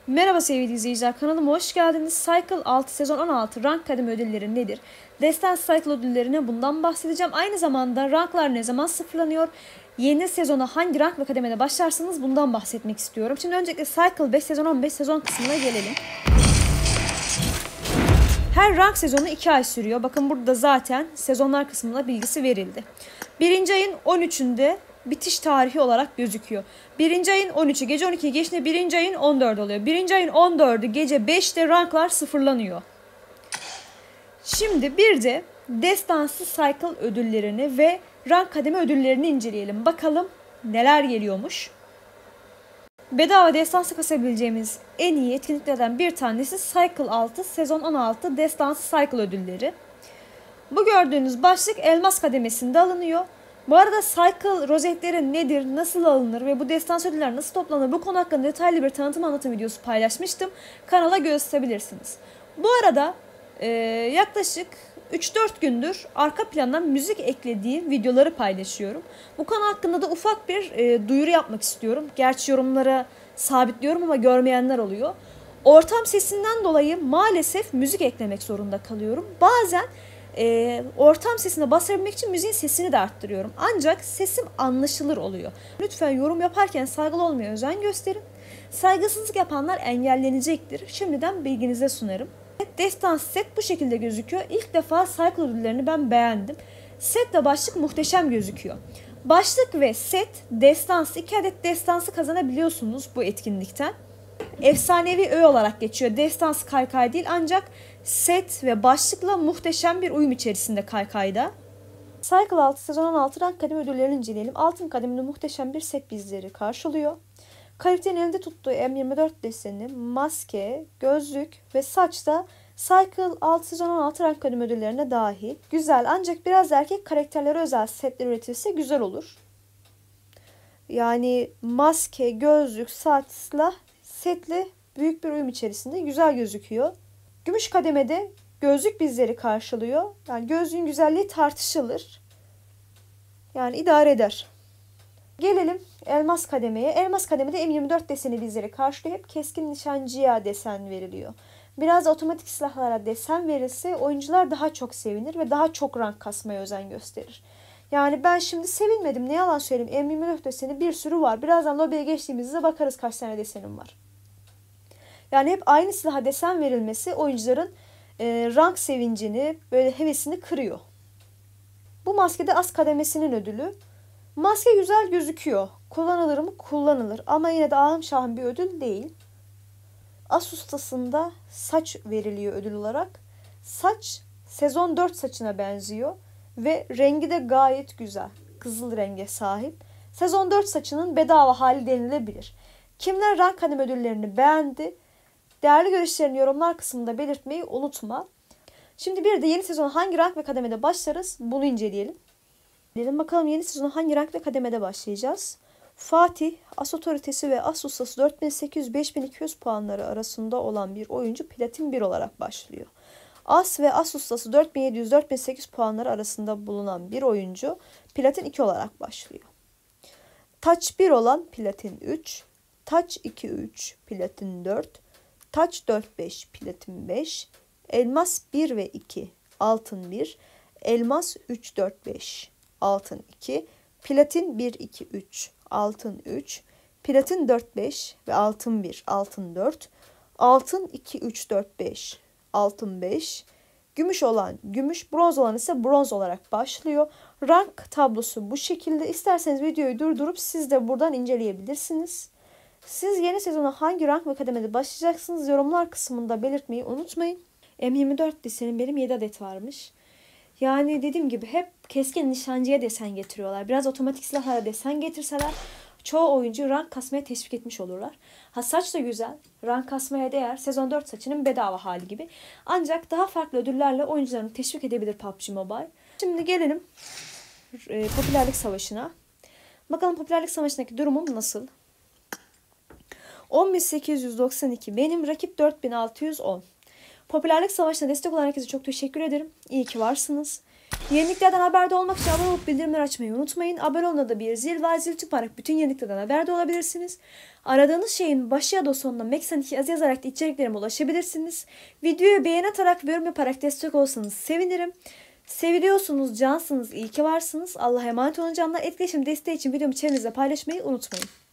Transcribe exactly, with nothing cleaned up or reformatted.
Merhaba sevgili izleyiciler, kanalıma hoş geldiniz. Cycle altı sezon on altı rank kademe ödülleri nedir? Destansı Cycle ödüllerine bundan bahsedeceğim. Aynı zamanda ranklar ne zaman sıfırlanıyor? Yeni sezona hangi rank ve kademede başlarsınız bundan bahsetmek istiyorum. Şimdi öncelikle Cycle beş sezon on beş sezon kısmına gelelim. Her rank sezonu iki ay sürüyor. Bakın burada zaten sezonlar kısmında bilgisi verildi. Birinci ayın on üçünde bitiş tarihi olarak gözüküyor. Birinci ayın on üçü gece on ikiyi geçtiğinde birinci ayın on dördü oluyor. Birinci ayın on dördü gece beşte ranklar sıfırlanıyor. Şimdi bir de Destansı Cycle ödüllerini ve rank kademe ödüllerini inceleyelim. Bakalım neler geliyormuş. Bedava destansı kasabileceğimiz en iyi etkinliklerden bir tanesi Cycle altı sezon on altı Destansı Cycle ödülleri. Bu gördüğünüz başlık elmas kademesinde alınıyor. Bu arada Cycle rozetleri nedir, nasıl alınır ve bu destansı ödüller nasıl toplanır bu konu hakkında detaylı bir tanıtım anlatım videosu paylaşmıştım. Kanala gösterebilirsiniz. Bu arada e, yaklaşık üç dört gündür arka plandan müzik eklediğim videoları paylaşıyorum. Bu konu hakkında da ufak bir e, duyuru yapmak istiyorum. Gerçi yorumlara sabitliyorum ama görmeyenler oluyor. Ortam sesinden dolayı maalesef müzik eklemek zorunda kalıyorum. Bazen e, ortam sesine basabilmek için müziğin sesini de arttırıyorum. Ancak sesim anlaşılır oluyor. Lütfen yorum yaparken saygılı olmaya özen gösterin. Saygısızlık yapanlar engellenecektir. Şimdiden bilginize sunarım. Destan set bu şekilde gözüküyor. İlk defa Cycle ödüllerini ben beğendim. Set ve başlık muhteşem gözüküyor. Başlık ve set destansı, iki adet destansı kazanabiliyorsunuz bu etkinlikten. Efsanevi öğe olarak geçiyor. Destansı kaykay değil ancak set ve başlıkla muhteşem bir uyum içerisinde kaykayda. Cycle altı sezon on altı rank kademe ödüllerini inceleyelim. Altın kademinde muhteşem bir set bizleri karşılıyor. Karakterin elinde tuttuğu M yirmi dört deseni, maske, gözlük ve saçta Cycle altı sezon on altı rank kademe ödüllerine dahil. Güzel ancak biraz erkek karakterlere özel setler üretilse güzel olur. Yani maske, gözlük, saçla setle büyük bir uyum içerisinde güzel gözüküyor. Gümüş kademede gözlük bizleri karşılıyor. Yani gözlüğün güzelliği tartışılır. Yani idare eder. Gelelim elmas kademeye. Elmas kademede M yirmi dört deseni bizleri karşılıyor. Hep keskin nişancıya desen veriliyor. Biraz otomatik silahlara desen verilse oyuncular daha çok sevinir ve daha çok rank kasmaya özen gösterir. Yani ben şimdi sevinmedim. Ne yalan söyleyeyim. M yirmi dört deseni bir sürü var. Birazdan lobiye geçtiğimizde bakarız kaç tane desenim var. Yani hep aynı silaha desen verilmesi oyuncuların e, rank sevincini, böyle hevesini kırıyor. Bu maskede as kademesinin ödülü. Maske güzel gözüküyor. Kullanılır mı? Kullanılır. Ama yine de ahım şahım bir ödül değil. As ustasında saç veriliyor ödül olarak. Saç sezon dört saçına benziyor. Ve rengi de gayet güzel. Kızıl renge sahip. Sezon dört saçının bedava hali denilebilir. Kimler rank kademe ödüllerini beğendi? Değerli görüşlerini yorumlar kısmında belirtmeyi unutma. Şimdi bir de yeni sezon hangi rank ve kademede başlarız? Bunu inceleyelim. Dedim bakalım yeni sezona hangi rank ve kademede başlayacağız? Fatih, As Otoritesi ve As Ustası dört bin sekiz yüz beş bin iki yüz puanları arasında olan bir oyuncu Platin bir olarak başlıyor. As ve As Ustası dört bin yedi yüz dört bin sekiz yüz puanları arasında bulunan bir oyuncu Platin iki olarak başlıyor. Taç bir olan Platin üç, Taç iki üç, Platin dört, Taç dört beş, Platin beş, Elmas bir ve iki, Altın bir, Elmas üç dört beş, Altın iki, Platin bir iki üç, Altın üç, Platin dört beş ve Altın bir, Altın dört, Altın iki üç dört beş, Altın beş, Gümüş olan gümüş, bronz olan ise bronz olarak başlıyor. Rank tablosu bu şekilde. İsterseniz videoyu durdurup siz de buradan inceleyebilirsiniz. Siz yeni sezona hangi rank ve kademede başlayacaksınız yorumlar kısmında belirtmeyi unutmayın. M yirmi dört desenin benim yedi adet varmış. Yani dediğim gibi hep keskin nişancıya desen getiriyorlar. Biraz otomatik silahlara desen getirseler çoğu oyuncu rank kasmaya teşvik etmiş olurlar. Ha saç da güzel. Rank kasmaya değer. Sezon dört saçının bedava hali gibi. Ancak daha farklı ödüllerle oyuncularını teşvik edebilir P U B G Mobile. Şimdi gelelim e, popülerlik savaşına. Bakalım popülerlik savaşındaki durumum nasıl? on bin sekiz yüz doksan iki benim, rakip dört bin altı yüz on. Popülerlik savaşına destek olan herkese çok teşekkür ederim. İyi ki varsınız. Yeniliklerden haberdar olmak için abone olup bildirimleri açmayı unutmayın. Abone olana da bir zil var. Zil tüparak bütün yeniliklerden haberdar olabilirsiniz. Aradığınız şeyin başı ya da sonuna Meksen iki yazı yazarak da içeriklerime ulaşabilirsiniz. Videoyu beğeni atarak ve yorum yaparak destek olsanız sevinirim. Seviliyorsunuz, cansınız, iyi ki varsınız. Allah'a emanet olun canlar. Etkileşim desteği için videomu çevrenizde paylaşmayı unutmayın.